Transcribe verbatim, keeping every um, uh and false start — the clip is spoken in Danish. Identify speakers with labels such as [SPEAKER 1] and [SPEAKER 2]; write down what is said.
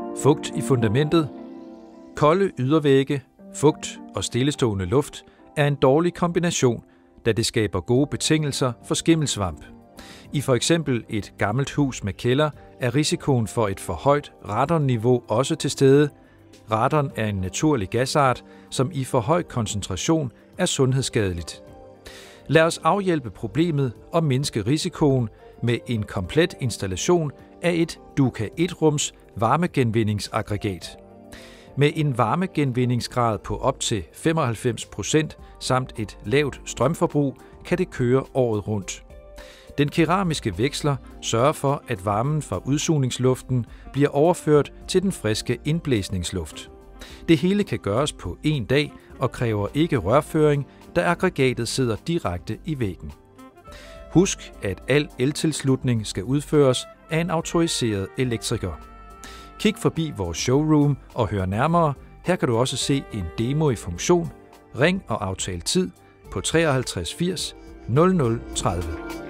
[SPEAKER 1] Fugt i fundamentet. Kolde ydervægge, fugt og stillestående luft er en dårlig kombination, da det skaber gode betingelser for skimmelsvamp. I for eksempel et gammelt hus med kælder er risikoen for et for højt radonniveau også til stede. Radon er en naturlig gasart, som i for høj koncentration er sundhedsskadeligt. Lad os afhjælpe problemet og mindske risikoen med en komplet installation af et Duca et-rums varmegenvindingsaggregat. Med en varmegenvindingsgrad på op til femoghalvfems procent samt et lavt strømforbrug kan det køre året rundt. Den keramiske veksler sørger for, at varmen fra udsugningsluften bliver overført til den friske indblæsningsluft. Det hele kan gøres på en dag og kræver ikke rørføring, da aggregatet sidder direkte i væggen. Husk, at al eltilslutning skal udføres af en autoriseret elektriker. Kig forbi vores showroom og hør nærmere. Her kan du også se en demo i funktion. Ring og aftal tid på treoghalvtreds firs nul nul tredive.